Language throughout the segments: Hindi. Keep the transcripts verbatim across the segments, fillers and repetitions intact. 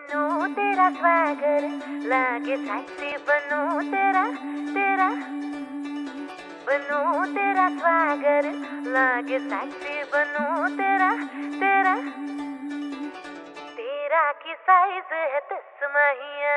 बनूं तेरा स्वैगर, लागे सेक्सी बनूं तेरा तेरा बनूं तेरा स्वैगर, लागे सेक्सी बनूं तेरा तेरा तेरा की साइज है दस महिया।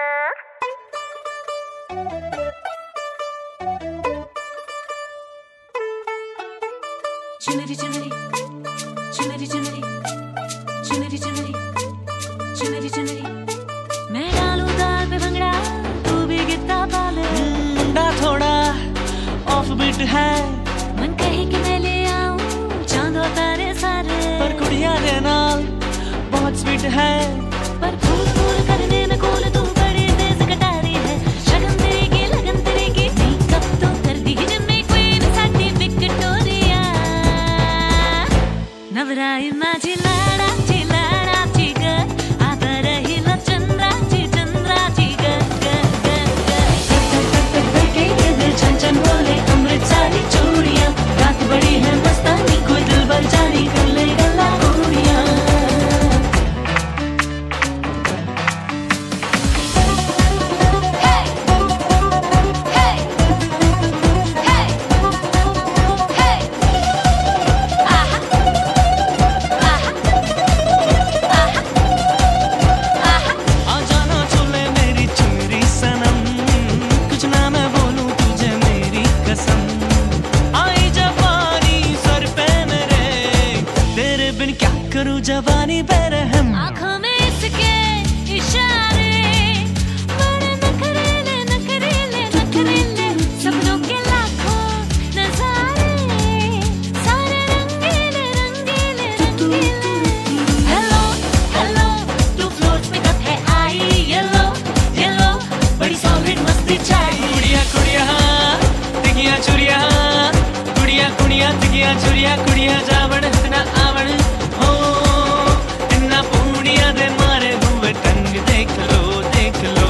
चुनरी चुनरी चुनरी चुनरी चुनरी चुनरी चुनरी चुनरी, मैं डालूं ताल पे भंगड़ा, तू भी गिद्दा पाले। मुंडा थोड़ा ऑफ बीट है, मन कहे कि मैं ले आऊं चांद और तारे सारे, पर कुड़िया दे नाल बहुत स्वीट है। पर फूल फूल करने में कूल तू बड़ी तेज कटारी है, शगन तेरी की लगन तेरी की, मेकअप तो कर दी जिम्मे क्वीन साडी विक्टोरिया। नवराई माझी लाडाची लाडाची ग, आता राहिला चंद्राची चंद्राची ग ग ग ग। दिल छन छन बोले अमृत सारी चूड़ियां, रात बड़ी है मस्तानी, कोई दिल भर जानी कर ले गल्ला उड़ियां। करूं जवानी बेरहम, आँखों में इसके इशारे, बड़े नखरेले नखरेले नखरेले, सपनों के लाखों नजारे, सारे रंगीले रंगीले रंगीले। हेलो हेलो तू फ्लोट पे कब है आई, येलो येलो बड़ी सॉलिड मस्ती चाहिए। कुड़िया कुड़िया तिगिया चुरिया, कुड़िया कुड़िया तिगिया चुरिया, कुड़िया जावड़ इतना आवड़ हो, इतना पूड़िया दे मारे हुए टंग देख लो देख लो।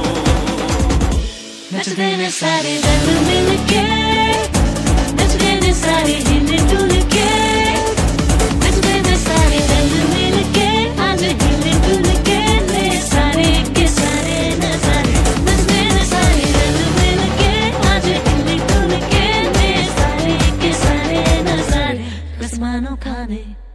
नचते ने सारे रंग मिल के, नचते ने सारे हिले डुल के, नचते ने सारे रंग मिल के, आज हिले डुल के ले सारे के सारे नजारे, नचते ने सारे रंग मिल के, आज हिले डुल के ले सारे के सारे नजारे, आसमानों खाने